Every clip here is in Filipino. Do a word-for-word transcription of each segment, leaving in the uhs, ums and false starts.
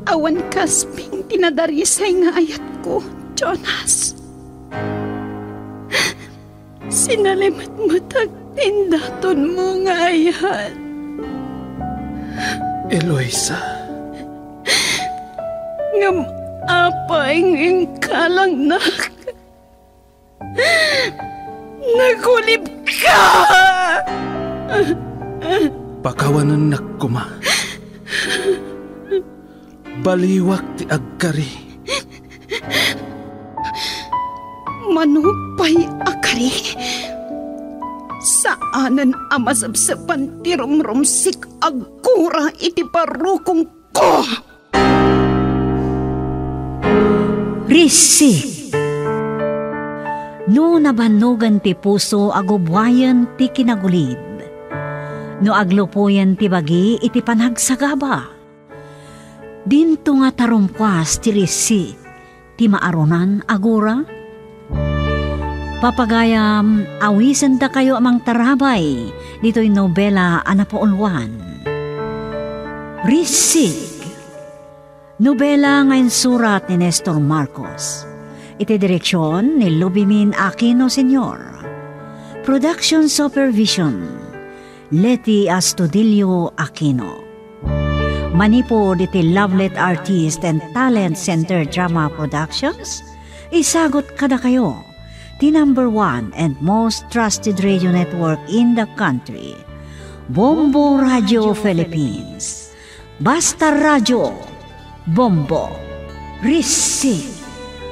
awan kasping tinadarisay nga ayat ko, Jonas. Sinalimat matag tindaton mo nga ayat. Eloisa. Ngam apay ng kalang nak. Nagulib ka! Pakawanan nak kuma. Baliwak ti agkari. Manupay akari. Saanan amasabsapan ti rumrumsik agkura iti parukong ko. Risik. No nabanugan ti puso agubwayan ti kinagulid. No aglupuyan ti bagi iti panagsagaba. Dinto nga tarumpwas ti risi ti maarunan agura. Papagayam awisen da kayo amang tarabay dito'y nobela anapaulwan. Risik. Nobela ngayon surat ni Nestor Marcos. Iti direksyon ni Lubimin Aquino Senior Production Supervision Leti Astudillo Aquino. Manipod iti Lovelet Artist and Talent Center Drama Productions. Isagot kada kayo the number one and most trusted radio network in the country, Bombo Radio Philippines. Basta Radio Bombo Receive.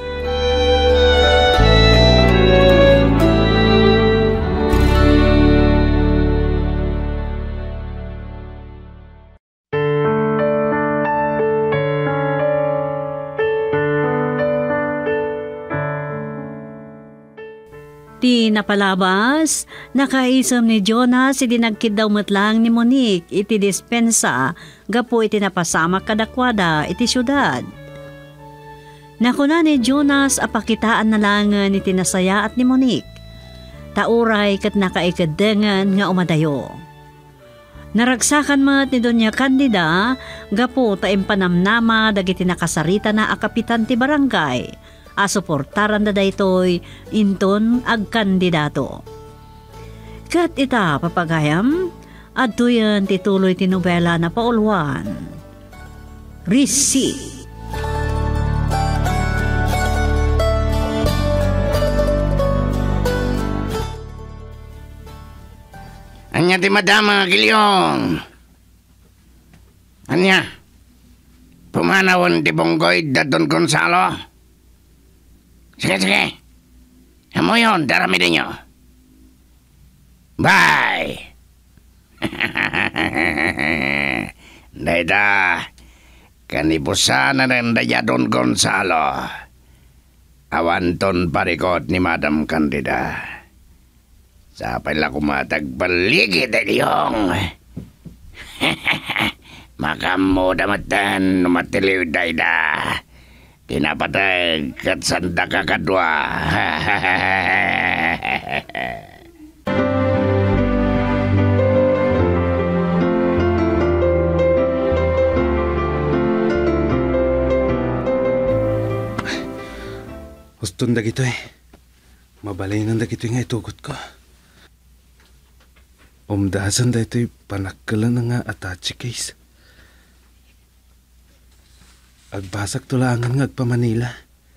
Ti napalabas, nakaisam ni Jonas iti nagkidaw matlang ni Monique iti dispensa gapo iti napasama kadakwada iti syudad. Nakuna ni Jonas apakitaan na langan iti nasaya at ni Monique. Tauray kat nakaikadengan nga umadayo. Naragsakan mat ni Doña Candida gapo ta impanamnama dagiti nakasarita na akapitan ti barangay. Asuportaran na daytoy inton ag kandidato. Kat ita papagayam, adto yan tituloy ti nobela na paulwan. Risi. Anya ti madama Gilyong. Anya, pumanawon ti Bonggoy da Don Gonzalo. Sige, sige. Amo yun, darami din nyo. Bye! Dayda, kanipusan na rin daya Don Gonzalo. Awanton parikot ni Madam Candida. Sa pala kumatagbaligi daliyong. Makamu damatan numatiliw dayda. Pinapatay kat sanda kakadwa. Huston da gito eh. Mabalay nang da gito nga itugot ko. Umdasan da ito'y panakkalan na nga attache case. Agbasak tulangan nga agpa Manila.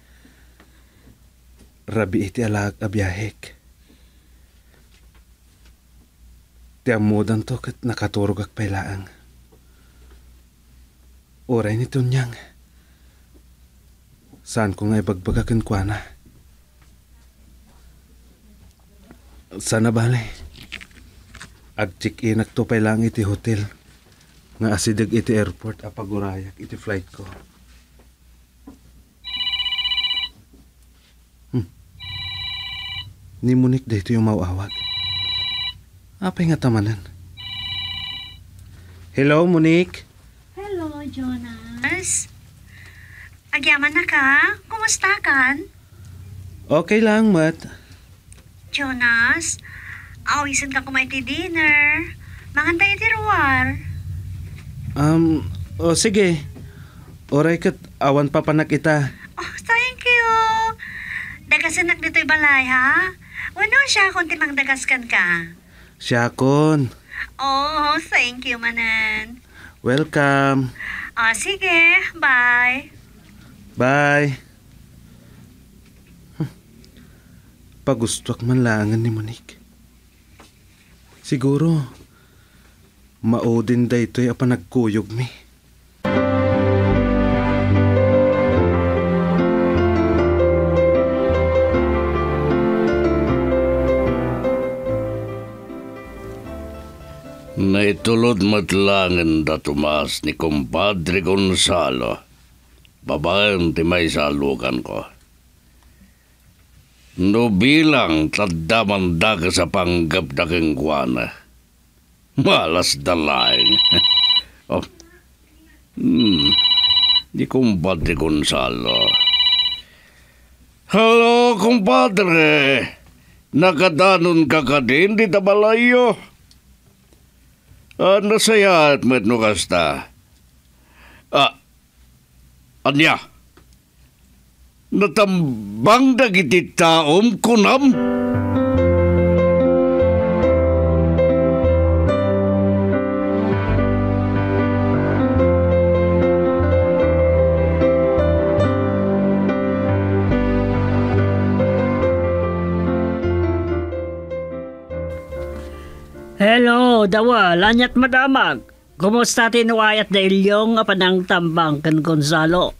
Rabi iti alag abiyahek. Ti amudan to kat nakaturog ak pailaang. Oray nito niyang. Saan ko nga ibagbagakan kwa na? Sana bale. Ag-check-in ak to pailang iti hotel. Nga asidag iti airport apagurayak iti flight ko. Ni Monique dito yung mauawag. Apay nga tamanan. Hello, Monique. Hello, Jonas. Agyaman na ka? Kumusta kan? Okay lang, Mat. Jonas, awisan ka kumain ti dinner. Mangantay ti ruwar. Um, o oh, sige. Oray kat, awan pa panak ita. Oh, thank you. Dagasanak dito'y balay, ha? Wano siya kung timang dagaskan ka? Siyakon. Oh, thank you, manan. Welcome. Oh, sige. Bye. Bye. Hmm. Pagustwak man langan ni Monique. Siguro, maudin da ito'y apa nagkuyog mi. Naitulod matlangan da Tomas ni Compadre Gonzalo. Babaeng ti may salukan ko. No bilang tadaman da ka sa panggap da kengkwana. Malas dalaing. Oh. Hmm. Di Compadre Gonzalo. Hello, Compadre. Nakadanon ka ka din di tabalayo. Ah, nasayat met no kasta. Ah, anya? Natambang dagiti taom kunam? Hello, Dawal. Anyat madamag. Kumusta tinuayat na ilyong apanang tambang kan Gonzalo?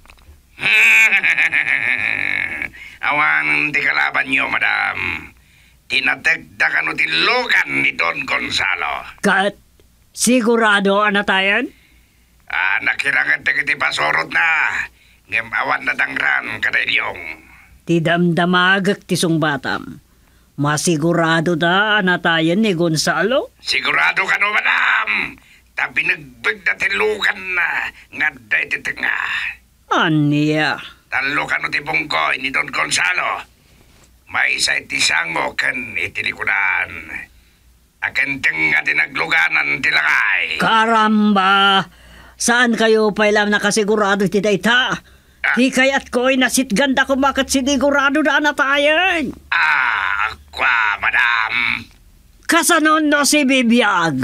Awan ti kalaban nyo, madam. Tinatagdakan o tilugan ni Don Gonzalo. Kat, sigurado anatayan? Ah, nakirangat na kiti pasorot na. Ngem awan na dangran kada ilyong. Ti damdamagak ti sung batam. Masigurado da anatayan ni Gonzalo? Sigurado ka no, madam. Tapi nagbag na tilugan na. Nga da iti tinga. Anya? Talo ka no ti bungkoy ni Don Gonzalo. May isa iti sango kan iti likudan. Akan tinga tinagluganan tilakay. Karamba! Saan kayo pa ilang nakasigurado ti dayta? Ah. Di kayat ko'y nasitganda ko bakit sinigurado na anatayan. Ah, akwa, madam. Kasanon no si Bibiyag?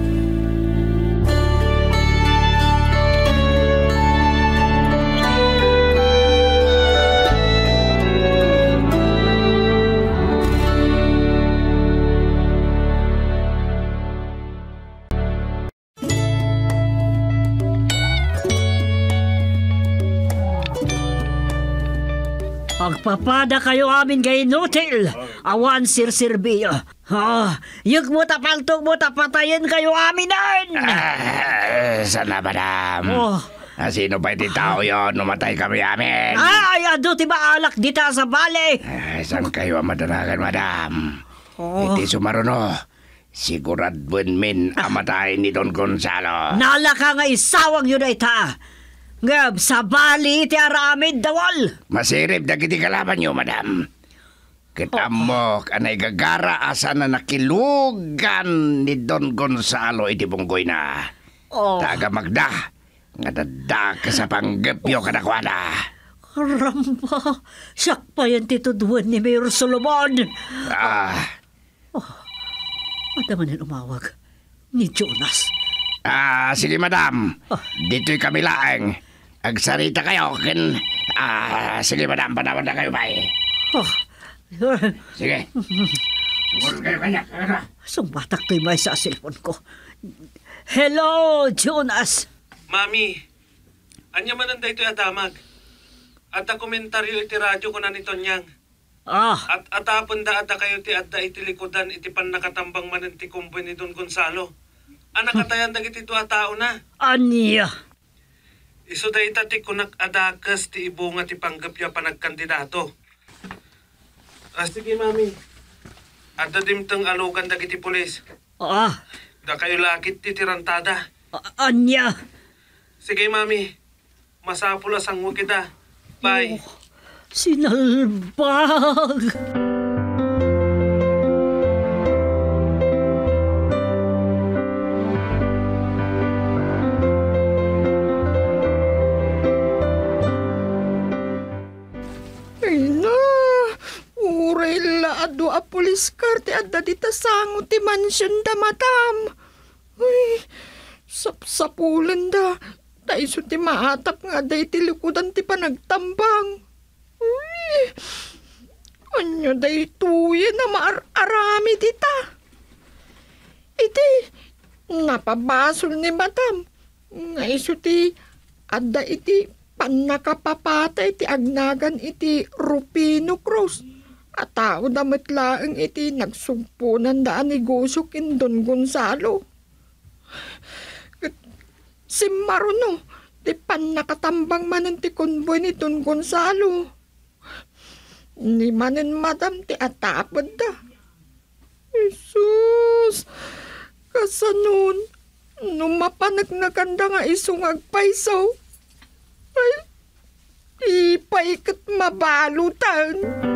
Pagpapada kayo amin kay Nutil. Awan sir-sirbiyo. Ah, yung mo tapaltog mo tapatayin kayo aminan. Ah, sana, madam. Oh. Ah, sino pa iti tao yun? Numatay kami amin. Ay, ado ti baalak dita sa bale. Ah, saan kayo ang madanagan, madam? Oh. Iti sumaruno. Siguradbun min amatay ni Don Gonzalo. Nala ka nga isawang yun ay ta. Ngab, sa bali ti aramid dawal. Masirip na kiti kalaban nyo, madam. Kita mo, kanay gagara asa na nakilugan ni Don Gonzalo iti bunggoy na. Oh. Taga Magda, nga dada ka sa panggapyo kadakwada. Karamba, siyak pa yan tituduan ni Mayor Solomon. Ah, Madaman umawag ni Jonas. ah, sige, madam. Dito'y kami laeng. Agsarita kayo, kin... Ah, sige, madam, panawan na kayo, bay. Oh. Sige. Sumunod kayo kanya. Sumbatak to'y may sa cellphone ko. Hello, Jonas. Mami, anya man ang daytoy adamag. At a komentaryo iti radyo ko na nito niyang. Ah, At atapon da ata kayo ti adda iti likodan iti pan nakatambang manen ti kumboy ni Don Gonzalo. Anak katayan dagiti ito atao na. anya. Iso da ita ti kunak adakas ti ibunga ti panggapya panagkandidato. Ah, sige, mami. Adda dimtang alugan dagiti pulis. Ah, Da kayo lakit ti tirantada. a- anya. Sige, mami. Masapulas ang kita. Bye. Sinalbag. puliskar ti adda di tasango ti mansyon da madam. Uy, sapsapulan da. Taiso ti maatap nga da iti likudan ti panagtambang. Uy, anyo da ituye na maararami dita. Iti, napabasol ni madam. Nga iso ti adda iti panakapapata iti agnagan iti Rufino Cruz. At tao damat laang iti nagsumpunan daan negosyo kin Don Gonzalo. Si Maruno, ti panakatambang manan ti konvoy ni Don Gonzalo. Ni manan madam ti atapad da. Jesus, kasanon, numapanag-naganda nga isong agpaisaw. Ay, ipaikat mabalutan.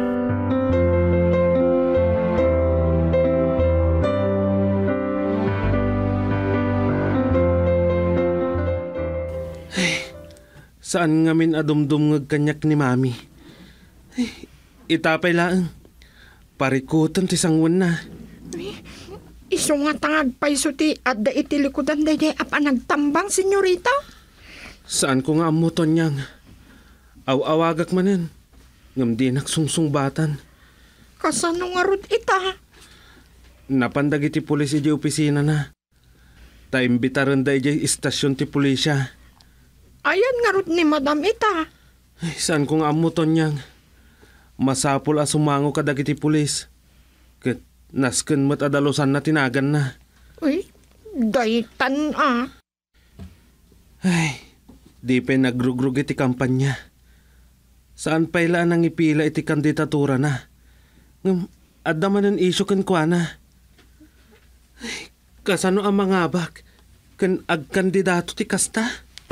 Saan nga min adumdum ng kanyak ni mami? Ay, itapay laang. Parikutan ti sangwan na. Iso nga tangag paiso ti adda iti likudan day day apa nagtambang, senyorita? Saan ko nga amuton niyang? Aw-awagak manen. Ngam di nagsungsungbatan. Kasano nga rod ita? Napandag iti pulis iti opisina na. Taimbitaran da iti istasyon ti pulisya. Ayan nga rod ni madam ita. Ay, saan ko nga amuton niyang? Masapul a sumango kadag iti pulis. Kat nasken mat adalosan na tinagan na. Uy, daytan ah. Ay, di pa nagrugrug iti kampanya. Saan pa ilaan ang ipila iti kandidatura na? Ngam, adda man ang isyo kan kwa na. Ay, kasano ang mga abak? Kan agkandidato ti kasta?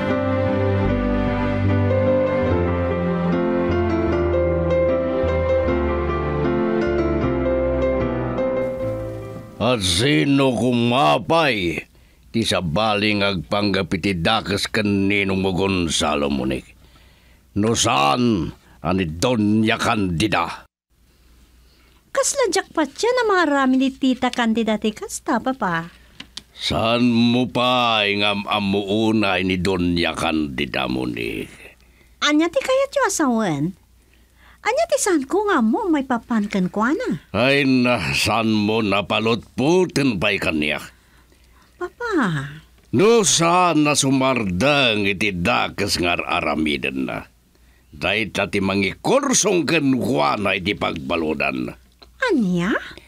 At sino kumapay ti sabaling agpanggap iti dakas kaninong mo Gonzalo Munik? No saan ani Doña Candida? Kasla jackpot siya na marami ni tita kandidati kasta, papa. Saan mo pa ingam amuunay ni Doña Candida Munik? Anya ti kaya tiyo asawan? Anya ti saan ko nga mo may papankan kwa na? Ay na, saan mo napalutputin pa'y kanya? Papa. No saan na sumardang iti dakas ngar aramidan na. Dahil tati mangikursong kanwa na iti pagbaludan. Anya?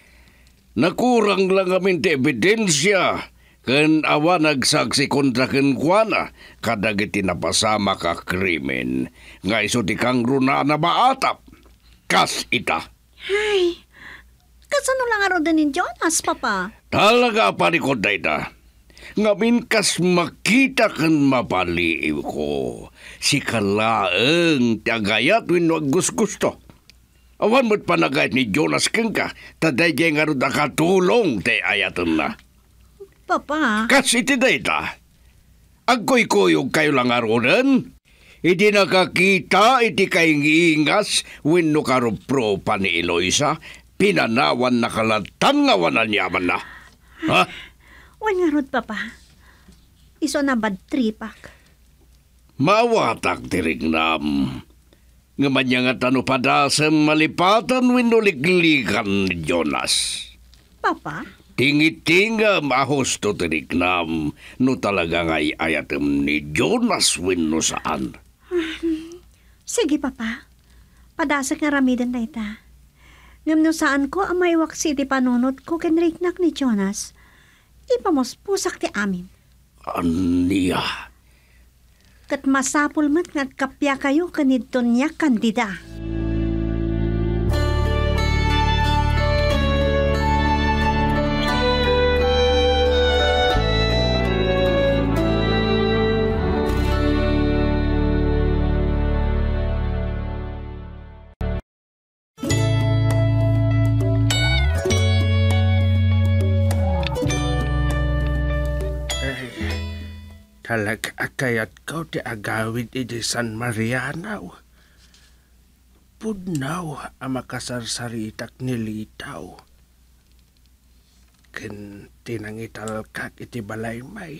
Nakurang lang amin ti ebidensya. Kan awa nagsaksi kontra kanwa na kadag iti napasama ka krimen. Nga iso ti kang runa na maatap. Kas ita. Ay, kasano lang araw din ni Jonas, papa? Talaga pa ni Koda ita. Ngamin kas makita kan mapaliiw ko. Si kalaeng tiagayat win wag gusto. Awan mo't panagayat ni Jonas keng ka. Taday kaya nga rin nakatulong te ayatan na. Papa. Kas iti da ita. Agkoy-koyog kayo lang aronan. Iti nakakita, iti kaingingas, wino karupro pa ni Eloisa, pinanawan na kalatan nga wanan yaman na. Ha? Wan nga rod, papa. Iso na bad tripak. Mawatak tirignam. Ngaman niya nga tano padasam malipatan wino liglikan ni Jonas. Papa? Tingi-tinga mahusto tirignam, no talaga nga'y ayatem ni Jonas wino saan. Sige, papa. Padasak nga ramidan na ita. Ngam no saan ko ang may waksi ti panunod ko kenriknak ni Jonas. Ipamos pusak ti amin. Aniya? Kat masapul mat ngagkapya kayo kanid Doña Candida. Talag akayat ko ti agawid iti San Mariano. Pudnaw ang makasarsaritak nilitaw. ken tinangitalkak iti balay may.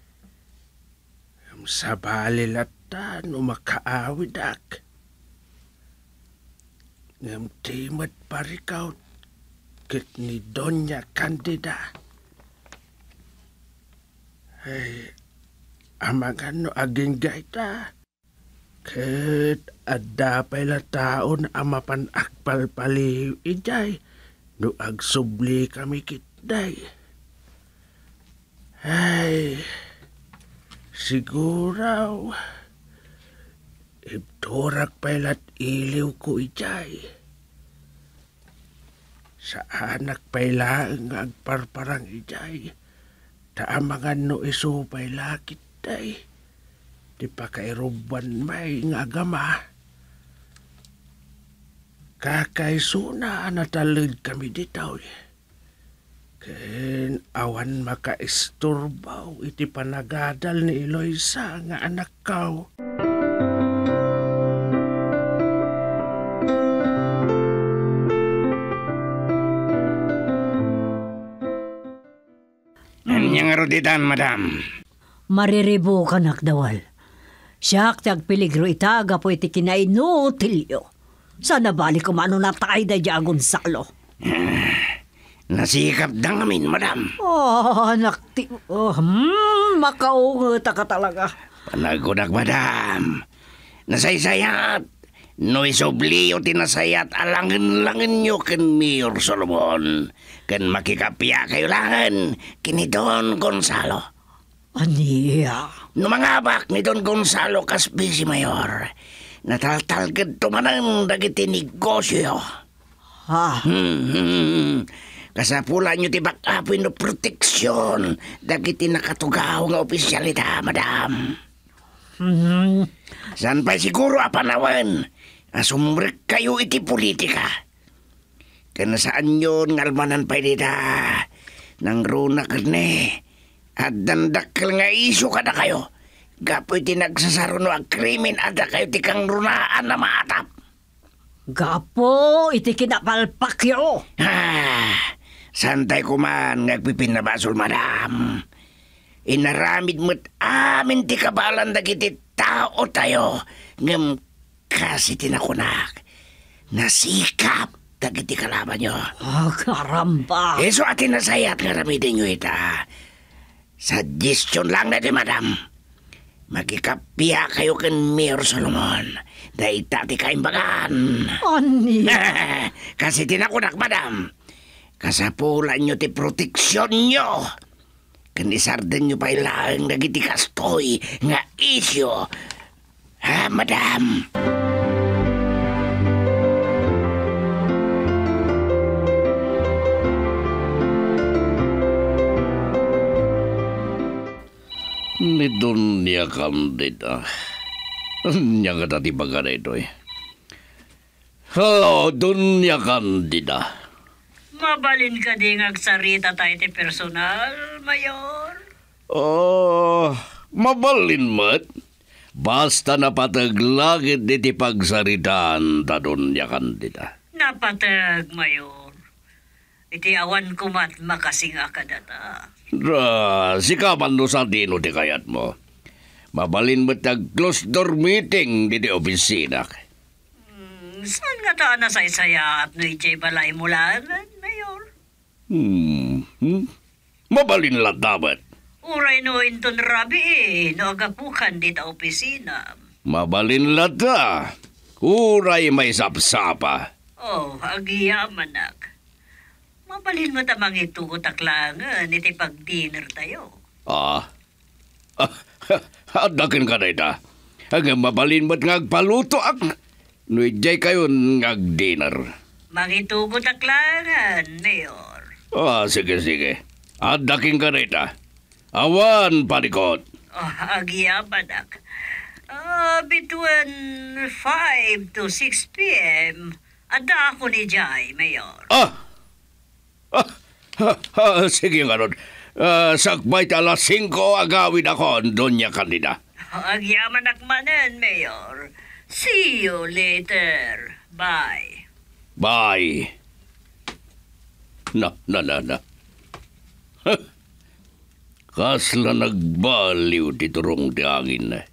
Sa balilatan umakaawid ak. Ngam timat parikaw kit ni Doña Candida. Ay, amangan no aging gaita. Kit adda pala taon amapan akpal paliw ijay. No agsubli kami kitday. Ay, siguraw. Ibturak pailat iliw ko ijay. Sa anak pailaang agparparang ijay. Taamangan no iso pailakit day. Di pa kairuban may nga agama. Kakaisuna natalid kami ditaw. Ken awan makaisturbaw iti panagadal ni Eloisa nga anak kaw. Anyang aruditan, madam. Mariribo ka nakdawal. Siyak tag peligro itaga po iti kinainutilyo. Sana balik ko mano na tayo da dya Gonzalo. Nasikap da ngamin, madam. Oh, anak ti... Oh, hmm, makaungata ka talaga. Panagunak, madam. Nasaysayat. No isobli o tinasayat alangin-langin nyo ken Mayor Solomon. Ken makikapya kayo langan kini Don Gonzalo. Aniya? No mangabak ni Don Gonzalo kasbi si Mayor. Nataltalgad tumanan dagiti negosyo. Ha? Hmm, hmm. Kasapulan nyo ti bakapin no proteksyon dagiti nakatugaw nga opisyalita, madam. Hmm. San pa siguro apanawan asumrek kayo iti politika. Kana saan yun ngalmanan pa dita nang runa kerne at dandakil nga iso kada kayo. Gapo iti nagsasaruno ang krimen ada kayo ti kang runaan na maatap. Gapo, iti kinapalpak yo. Ha, santay ko man nagpipinabasol, madam. Inaramid mo't amin ti kabalan dagiti tao tayo. Ngam kasi tinakunak. Nasikap dagiti kalaban nyo. Ah, karamba. Eso atin nasayat nga ramidin nyo ita. Suggestion lang na di, madam. Magikapya kayo ken Mayor Solomon. Dahil tati kaimbagan. Ani? Kasi tinakunak, madam. Kasapulan nyo ti proteksyon nyo. Kanisardan nyo pa ilang nagiti kastoy nga isyo. Ha, madam? Ni Doña Candida. Nya nga dati baga na ito eh. Hello, Doña Candida. Mabalin ka di ngagsarita tayo ti personal, Mayor. Oh, mabalin mat. Basta napataglagit iti pagsaritaan ta Doña Candida. Napatag, Mayor. Iti awan kumat makasing akadata. Ra, sikaman no sa dino ti kayat mo. Mabalin mo't nag-close door meeting di di opisina. Hmm, saan nga ta na sa isaya at no ijay balay mulan, Mayor? Hmm, hmm? Mabalin lang dapat. Uray no inton rabi eh, no agapukan di ta opisina. Mabalin lang ta. Uray may sapsapa. Oh, agiyaman nak. Mabalin mo tamang itugot aklangan, iti pag-dinner tayo. Ah, ah, adakin ka na ita. Hanggang mabalin mo't ngagpaluto ak. Nuijay kayo ngag-dinner. Mangitugot aklangan, Mayor. Ah, sige, sige. Adakin ka na ita. Awan, panikot. Oh, agiyaman nak. Uh, between five to six p.m., ada ako ni Jai, Mayor. Ah! Ah, ah, ah, sige nga ron. Uh, sakbay ta alas singko agawid ako, Doña Candida. Agyaman akmanan, Mayor. See you later. Bye. Bye. Na, na, na, na. Kasla nagbaliw ti turong ti angin na.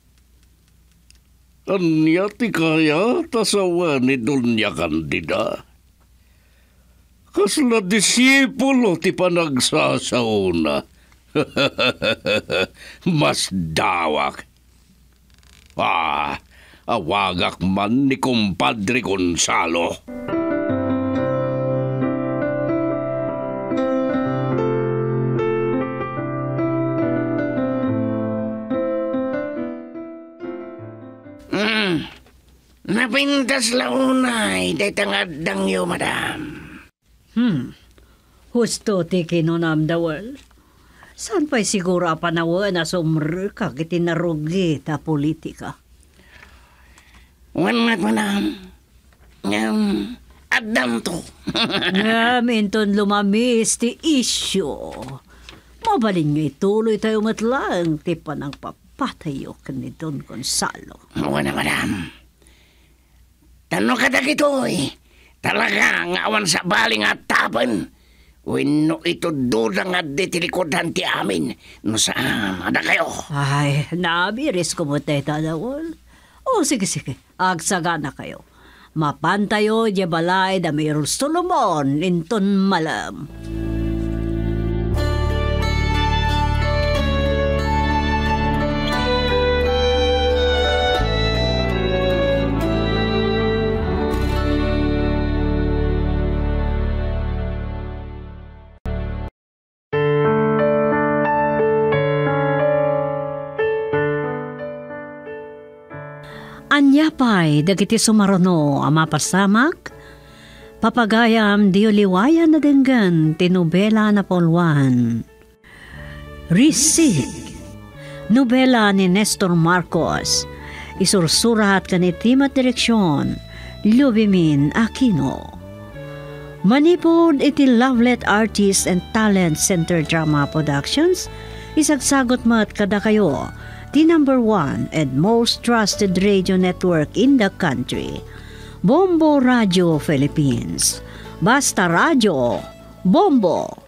Anya ti kaya tasawa ni Dunya Candida. Kasla disipulo ti panagsasauna. Mas dawak. Ah, awagak man ni kumpadre Gonzalo. Napintas launay, day tangadang yo, madam. Hmm. Husto ti kinunam dawal. San pa'y siguro apanawa na sumr ka kiti narugi ta politika? Wanmat, madam. Ngam, adam to. Ngamin ton lumamis ti isyo. Mabalin nyo ituloy tayo matlang ti panang papatayo ni Don Gonzalo. Wana, madam. Tano ka dagitoy. Talaga nga awan sa baling at tapan. Wino ito duda nga ditilikod ti amin. No saan, ada kayo? Ay, nabiris ko mo tayo tadawal. O sige sige, agsaga na kayo. Mapantayo di balay da mayroon Solomon inton malam. Anya pa'y dagiti sumaruno ang mapasamak, papagayam di uliwayan na denggan tinubela na polwan. Risig, nobela ni Nestor Marcos, isursurat ka ni Timat Direksyon, Lubimin Aquino. Manipod iti Lovelet Artists and Talent Center Drama Productions, isagsagot mat kada kayo, the number one and most trusted radio network in the country, Bombo Radio Philippines. Basta Radio, Bombo!